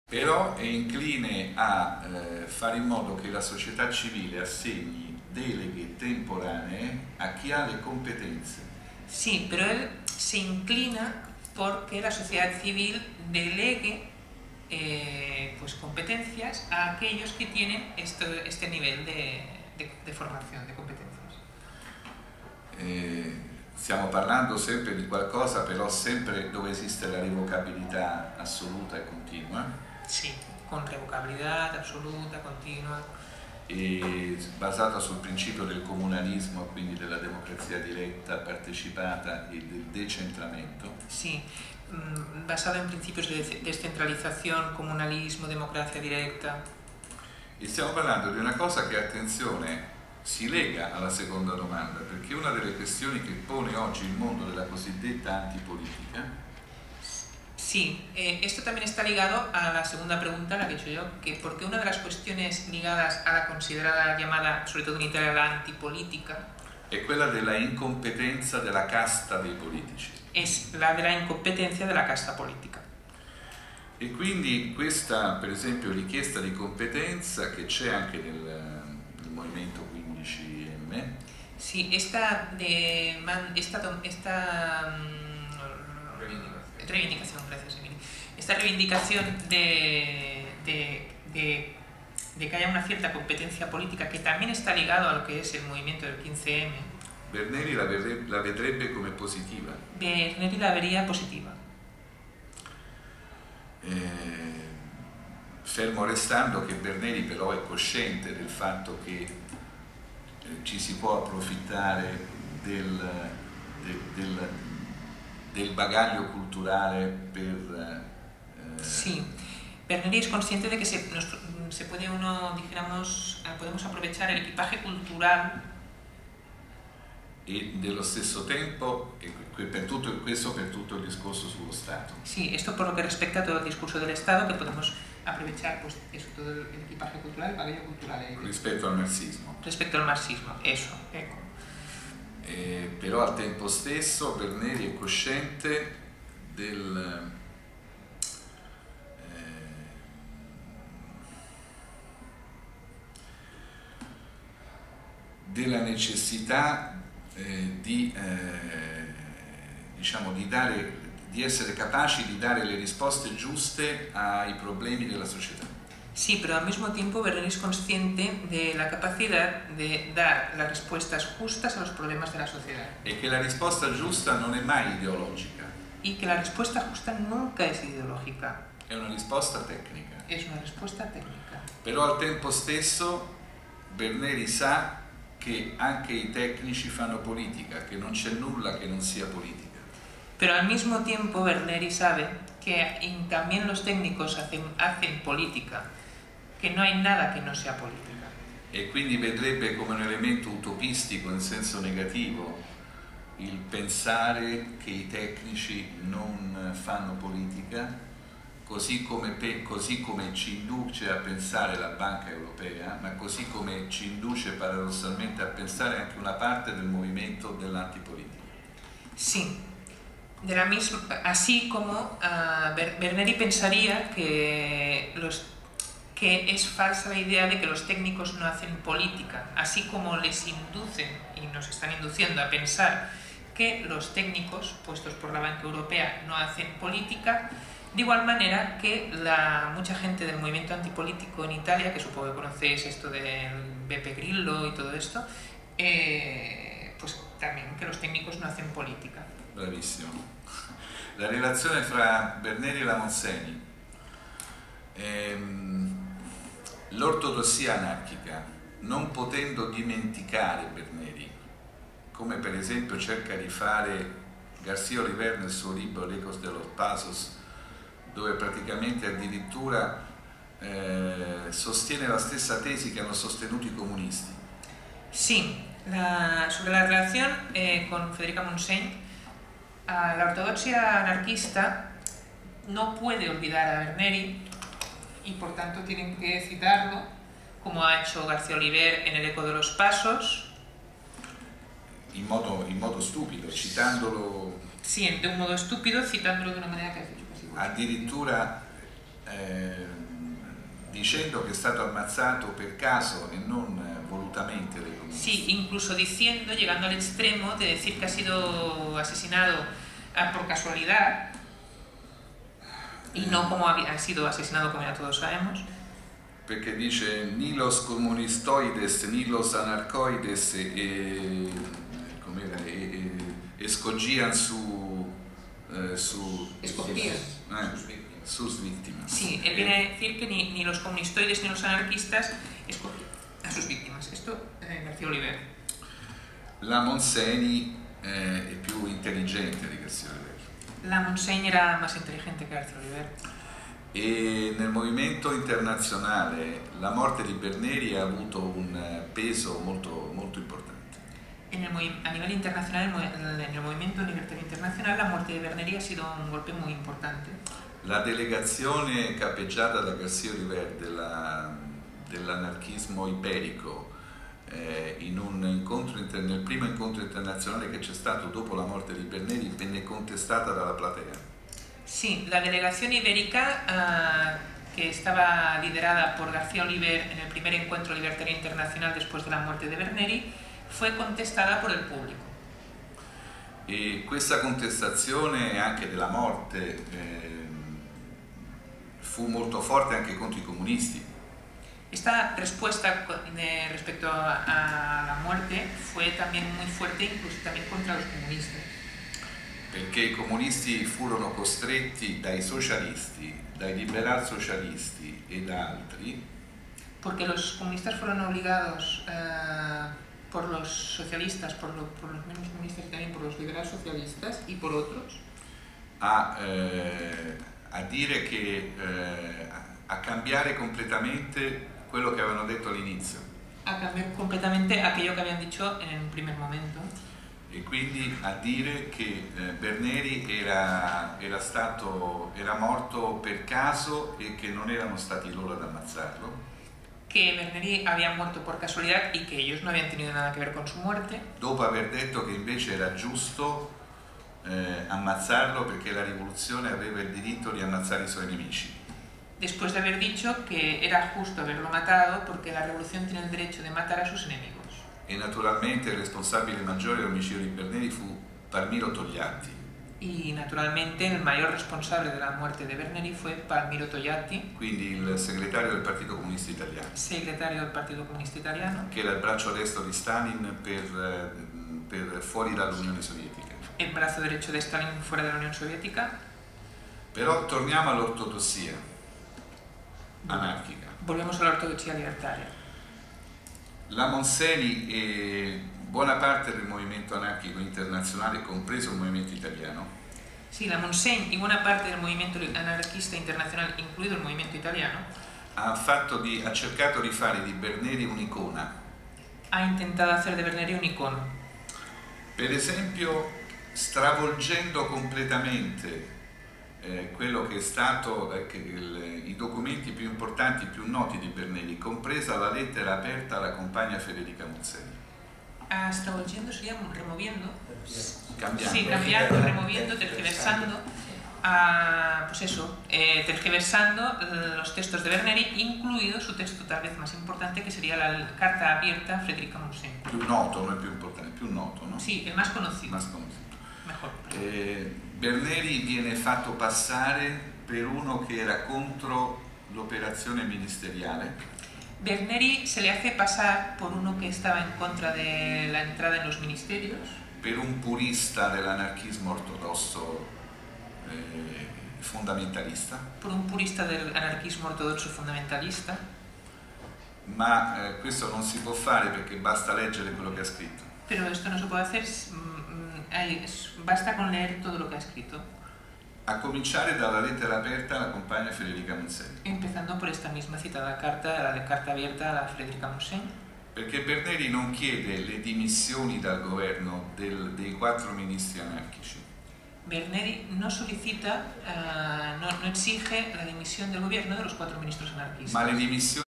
però è incline a fare in modo che la società civile assegni deleghe temporanee a chi ha le competenze. Sí, pero él se inclina porque la sociedad civil delegue pues competencias a aquellos que tienen este nivel de formación, de competencias. Stiamo parlando sempre di qualcosa però sempre dove esiste la revocabilità assoluta e continua. Sí, con revocabilidad absoluta, continua. E basata sul principio del comunalismo, quindi della democrazia diretta, partecipata e del decentramento. Sí, basado en principios de descentralización, comunalismo, democracia directa. E stiamo parlando di una cosa che, attenzione, si lega alla seconda domanda, perché una delle questioni che pone oggi il mondo della cosiddetta antipolitica. Sí, esto también está ligado a la segunda pregunta, la que he hecho yo, que porque una de las cuestiones ligadas a la considerada llamada, sobre todo en Italia, la antipolítica, è quella della incompetenza della casta dei politici. Es la de la incompetencia de la casta política. E quindi questa, per esempio, richiesta di competenza che c'è anche nel movimento 15M. Sí, reivindicación, gracias Emily. Esta reivindicación de que haya una cierta competencia política que también está ligado a lo que es el movimiento del 15M. Berneri la vedrebbe come positiva. Berneri la vería positiva. Fermo restando che Berneri però è cosciente del fatto che ci si può approfittare del bagaglio culturale per... Sí, Berneri es consciente de que se puede podemos aprovechar el equipaje cultural e nello stesso tempo, questo per tutto il discorso sullo Stato. Sí, esto por lo que respecta a todo el discurso del Estado, que podemos aprovechar pues, eso, todo el equipaje cultural, el bagaglio culturale. Rispetto al marxismo. Rispetto al marxismo, eso, ecco. Però al tempo stesso Berneri è cosciente della necessità di essere capaci di dare le risposte giuste ai problemi della società. Sí, pero al mismo tiempo Berneri es consciente de la capacidad de dar las respuestas justas a los problemas de la sociedad. E che la risposta giusta non è mai ideologica. Y que la respuesta justa nunca es ideológica. È una risposta tecnica. Es una respuesta técnica. Però al tempo stesso Berneri sa che anche i tecnici fanno politica, che non c'è nulla che non sia politica. Pero al mismo tiempo Berneri sabe que también los técnicos hacen política, que no hay nada que no sea política. E quindi vedrebbe come un elemento utopistico in senso negativo il pensare che i tecnici non fanno politica, così come ci induce a pensare la Banca Europea, ma così come ci induce paradossalmente a pensare anche una parte del movimento dell'antipolitica. Sí. Así como Berneri pensaría que es falsa la idea de que los técnicos no hacen política, así como les inducen y nos están induciendo a pensar que los técnicos puestos por la Banca Europea no hacen política, de igual manera que mucha gente del movimiento antipolítico en Italia, que supongo que conocéis esto del Beppe Grillo y todo esto, pues también que los técnicos no hacen política. Bravissimo. La relazione fra Berneri e la Montseny. L'ortodossia anarchica, non potendo dimenticare Berneri, come per esempio cerca di fare García Oliver nel suo libro L'Ecos de los Pasos, dove praticamente addirittura sostiene la stessa tesi che hanno sostenuto i comunisti. Sí, sobre la relación con Federica Montseny, la ortodoxia anarquista no puede olvidar a Berneri y por tanto tienen que citarlo, como ha hecho García Oliver en El Eco de los Pasos. In modo stupido, citandolo. Sì, de un modo stupido, citándolo de una manera che ha dicho così. Addirittura dicendo che è stato ammazzato per caso e non volutamente dai comunisti. Sí, incluso diciendo, llegando al extremo de decir que ha sido asesinado por casualidad y no como ha sido asesinado como ya todos sabemos. Perché dice ni los comunistoides ni los anarcoides escogían sus víctimas. Sí, él viene a decir que ni los comunistoides ni los anarquistas escogían a sus víctimas. Esto García Oliver. La Montseny è più intelligente di García Oliver. La Montseny era más inteligente que García Oliver. E nel movimento internazionale la morte di Berneri ha avuto un peso molto, molto importante. A nivel internacional, en el movimiento libertario internacional, la muerte de Berneri ha sido un golpe muy importante. La delegazione capeggiata da García Oliver dell'anarchismo iberico nel primo incontro internazionale che c'è stato dopo la morte di Berneri venne contestata dalla platea. Sí, la delegación ibérica que estaba liderada por García Oliver en el primer encuentro libertario internacional después de la muerte de Berneri fue contestada por el público. E questa contestazione anche della morte fu molto forte anche contro i comunisti. Esta respuesta respecto a la muerte fue también muy fuerte, incluso también contra los comunistas. Perché i comunisti furono costretti dai socialisti, dai liberal socialisti e da altri, porque los comunistas fueron obligados por los socialistas, por los mismos comunistas y también por los liberal socialistas y por otros, a dire che a cambiare completamente quello che avevano detto all'inizio. A cambiar completamente aquello que habían dicho en un primer momento. E quindi a dire che Berneri era morto per caso e che non erano stati loro ad ammazzarlo. Que Berneri había muerto por casualidad y que ellos no habían tenido nada que ver con su muerte. Dopo aver detto che invece era giusto ammazzarlo perché la rivoluzione aveva il diritto di ammazzare i suoi nemici. Después de haber dicho que era justo haberlo matado porque la revolución tiene el derecho de matar a sus enemigos. E naturalmente il responsabile maggiore dell'omicidio di Berneri fu Palmiro Togliatti. Y naturalmente el mayor responsable de la muerte de Berneri fue Palmiro Togliatti, quindi il segretario del Partito Comunista Italiano, segretario del Partito Comunista Italiano, che era il braccio destro di Stalin per fuori dall'Unione Sovietica. El brazo derecho de Stalin fuera de la Unión Soviética. Però torniamo all'ortodossia anarchica. Volvemos a la ortodoxia libertaria. La Montseny e buona parte del movimento anarchico internazionale, compreso il movimento italiano, Sí, la Montseny y buena parte del movimiento anarquista internacional, incluido el movimiento italiano, ha cercato di fare di Berneri un'icona. ha intentado hacer de Berneri un icono. Per esempio, stravolgendo completamente quello che è stato i documenti più importanti, più noti di Berneri, compresa la lettera aperta alla compagna Federica Montseny. Stravolgendo sería removiendo. Cambiando. Sí, cambiando, removiendo, tergiversando. Pues eso, tergiversando los textos de Berneri, incluido su texto tal vez más importante, que sería la carta abierta a Federica Montseny. Più noto, non è più importante, più noto, no? Sí, el más conocido. Más conocido. Mejor. Berneri viene fatto passare per uno che era contro l'operazione ministeriale. Berneri se le hace pasar por uno que estaba en contra de la entrada en los ministerios. Per un purista dell'anarchismo ortodosso fondamentalista. Por un purista del anarquismo ortodoxo fundamentalista. Ma questo non si può fare perché basta leggere quello che ha scritto. Pero esto no se puede hacer, basta con leer todo lo que ha escrito. A cominciare dalla lettera aperta alla compagna Federica Montseny. Empezando por esta misma citada carta, la de carta abierta a la Federica Montseny. Perché Berneri non chiede le dimissioni dal governo dei 4 ministri anarchici. Berneri no solicita, no exige la dimisión del gobierno de los 4 ministros anarquistas. Ma le dimissioni